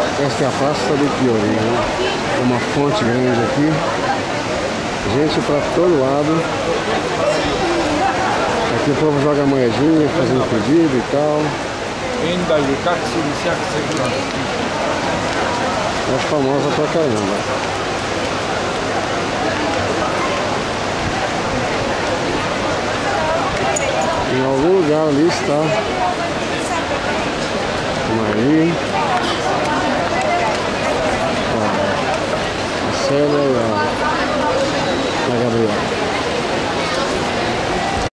Esta é a Praça do Piolinho, né? Uma fonte grande aqui. Gente pra todo lado. Aqui o povo joga moedinha, fazendo pedido e tal. É famosa pra caramba. Em algum lugar ali está Maria, a Célia e a